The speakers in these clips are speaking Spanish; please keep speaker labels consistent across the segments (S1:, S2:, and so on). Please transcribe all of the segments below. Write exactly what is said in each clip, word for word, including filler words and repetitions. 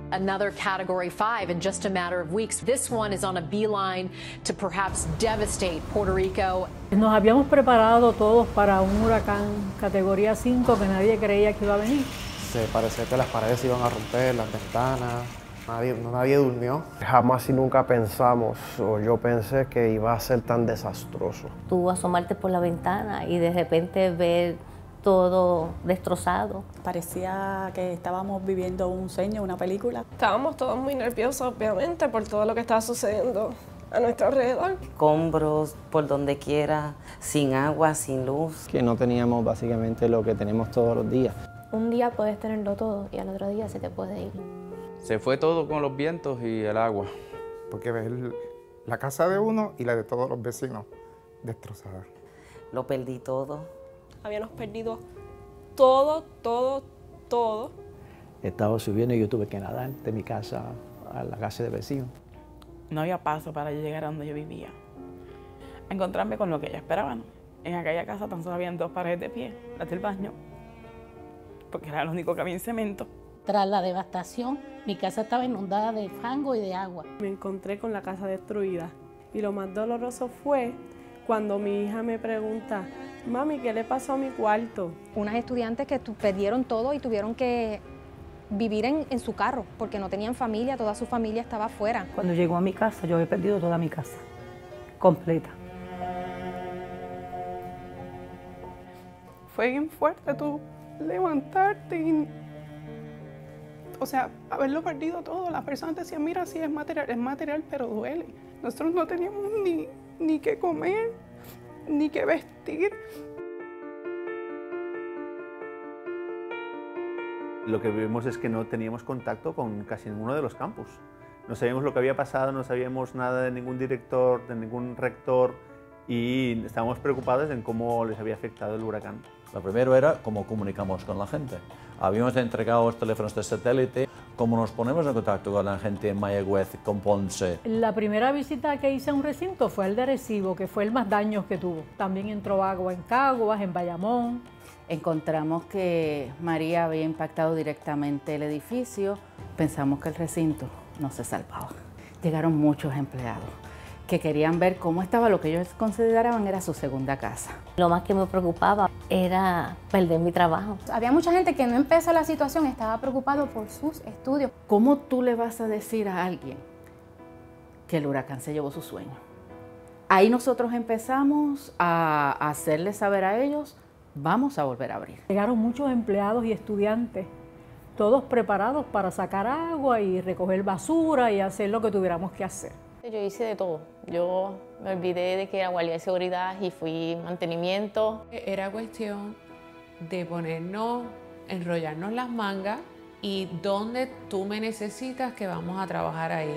S1: Another Category five in just a matter of weeks. This one is on a beeline to perhaps devastate Puerto Rico.
S2: Nos habíamos preparado todos para un huracán categoría cinco que nadie creía que iba a venir.
S3: Se parecía que las paredes se iban a romper, las ventanas, nadie, nadie durmió.
S4: Jamás y nunca pensamos, o yo pensé que iba a ser tan desastroso.
S5: Tú asomarte por la ventana y de repente ver todo destrozado.
S6: Parecía que estábamos viviendo un sueño, una película.
S7: Estábamos todos muy nerviosos, obviamente, por todo lo que estaba sucediendo a nuestro alrededor.
S8: Escombros por donde quiera, sin agua, sin luz.
S9: Que no teníamos básicamente lo que tenemos todos los días.
S10: Un día puedes tenerlo todo y al otro día se te puede ir.
S11: Se fue todo con los vientos y el agua.
S12: Porque ves la casa de uno y la de todos los vecinos destrozada.
S8: Lo perdí todo.
S7: Habíamos perdido todo, todo, todo.
S13: Estaba subiendo y yo tuve que nadar de mi casa a la casa de vecinos.
S14: No había paso para llegar a donde yo vivía. A encontrarme con lo que ellos esperaban. En aquella casa tan solo habían dos paredes de pie, las del baño, porque era lo único que había en cemento.
S15: Tras la devastación, mi casa estaba inundada de fango y de agua.
S16: Me encontré con la casa destruida y lo más doloroso fue cuando mi hija me pregunta, mami, ¿qué le pasó a mi cuarto?
S17: Unas estudiantes que perdieron todo y tuvieron que vivir en, en su carro porque no tenían familia, toda su familia estaba afuera.
S18: Cuando llegó a mi casa, yo he perdido toda mi casa, completa.
S7: Fue bien fuerte tú levantarte y, o sea, haberlo perdido todo. Las personas decían, mira, sí es material, es material, pero duele. Nosotros no teníamos ni, ni qué comer, ni qué vestir.
S19: Lo que vimos es que no teníamos contacto con casi ninguno de los campus. No sabíamos lo que había pasado, no sabíamos nada de ningún director, de ningún rector, y estábamos preocupados en cómo les había afectado el huracán.
S20: Lo primero era cómo comunicamos con la gente. Habíamos entregado los teléfonos de satélite, cómo nos ponemos en contacto con la gente en Mayagüez, con Ponce.
S2: La primera visita que hice a un recinto fue el de Arecibo, que fue el más daños que tuvo. También entró agua en Caguas, en Bayamón.
S21: Encontramos que María había impactado directamente el edificio. Pensamos que el recinto no se salvaba. Llegaron muchos empleados que querían ver cómo estaba lo que ellos consideraban era su segunda casa.
S5: Lo más que me preocupaba era perder mi trabajo.
S10: Había mucha gente que no empezó la situación, estaba preocupado por sus estudios.
S21: ¿Cómo tú le vas a decir a alguien que el huracán se llevó su sueño? Ahí nosotros empezamos a hacerles saber a ellos, vamos a volver a abrir.
S2: Llegaron muchos empleados y estudiantes, todos preparados para sacar agua y recoger basura y hacer lo que tuviéramos que hacer.
S10: Yo hice de todo. Yo me olvidé de que era guardia de seguridad y fui mantenimiento.
S22: Era cuestión de ponernos, enrollarnos las mangas y dónde tú me necesitas que vamos a trabajar ahí.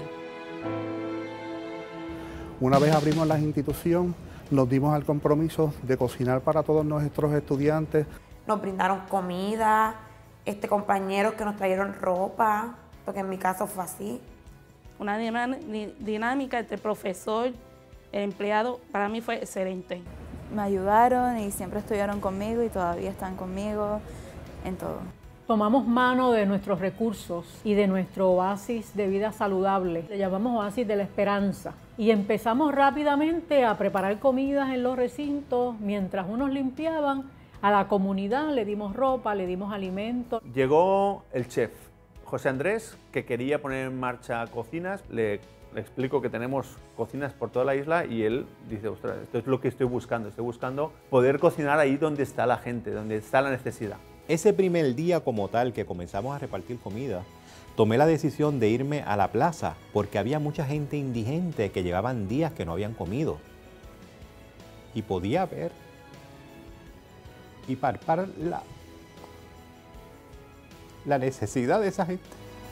S12: Una vez abrimos la institución, nos dimos al compromiso de cocinar para todos nuestros estudiantes.
S23: Nos brindaron comida, este, compañeros que nos trajeron ropa, porque en mi caso fue así.
S18: Una dinámica entre el profesor, el empleado, para mí fue excelente.
S24: Me ayudaron y siempre estuvieron conmigo y todavía están conmigo en todo.
S2: Tomamos mano de nuestros recursos y de nuestro oasis de vida saludable. Le llamamos oasis de la esperanza. Y empezamos rápidamente a preparar comidas en los recintos. Mientras unos limpiaban, a la comunidad le dimos ropa, le dimos alimentos.
S19: Llegó el chef José Andrés, que quería poner en marcha cocinas. Le, le explico que tenemos cocinas por toda la isla y él dice, ostras, esto es lo que estoy buscando. Estoy buscando poder cocinar ahí donde está la gente, donde está la necesidad.
S5: Ese primer día como tal que comenzamos a repartir comida, tomé la decisión de irme a la plaza porque había mucha gente indigente que llevaban días que no habían comido. Y podía ver y palpar la, la necesidad de esa gente.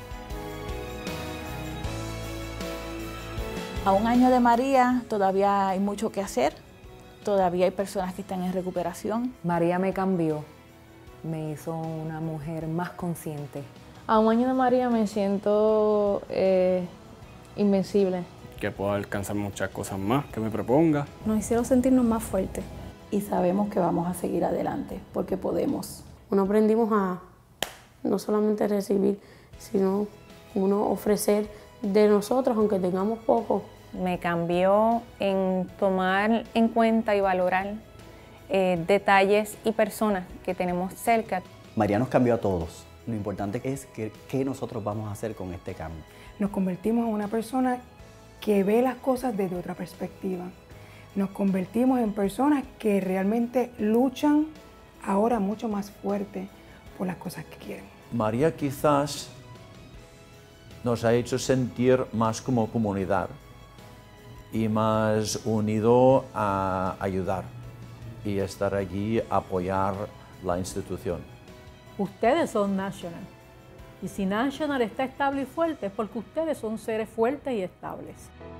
S24: A un año de María todavía hay mucho que hacer, todavía hay personas que están en recuperación.
S25: María me cambió. Me hizo una mujer más consciente.
S10: A un año de María me siento eh, invencible.
S11: Que puedo alcanzar muchas cosas más que me proponga.
S10: Nos hicieron sentirnos más fuertes.
S6: Y sabemos que vamos a seguir adelante, porque podemos.
S16: Bueno, aprendimos a no solamente recibir, sino
S1: uno ofrecer de nosotros, aunque tengamos poco.
S3: Me cambió en tomar en cuenta y valorar eh, detalles y personas que tenemos cerca.
S4: María nos cambió a todos. Lo importante es que, qué nosotros vamos a hacer con este cambio.
S8: Nos convertimos en una persona que ve las cosas desde otra perspectiva. Nos convertimos en personas que realmente luchan ahora mucho más fuerte por las cosas que quieren.
S20: María quizás nos ha hecho sentir más como comunidad y más unido a ayudar y estar allí, apoyar la institución.
S2: Ustedes son National. Y si National está estable y fuerte es porque ustedes son seres fuertes y estables.